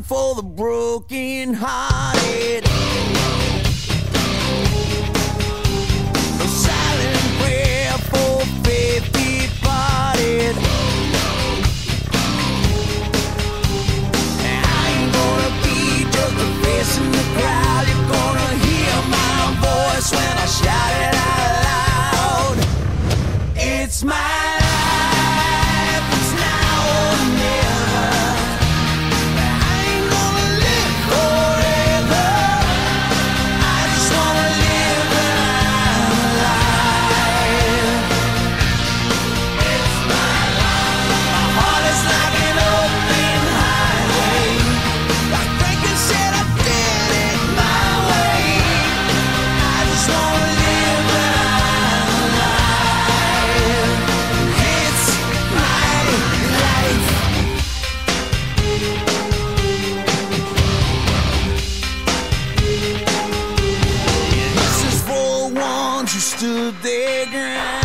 song for the broken hearted. A silent prayer for faith departed. I ain't gonna be just a face in the crowd. You're gonna hear my voice when I shout it out loud. It's my life, it's now or never. I ain't gonna live forever. I just wanna live when I'm alive. It's my life. My heart is like an open highway. Like Franklin said, I did it my way. I just wanna live when I'm alive. It's my life. This is for the ones who stood their ground.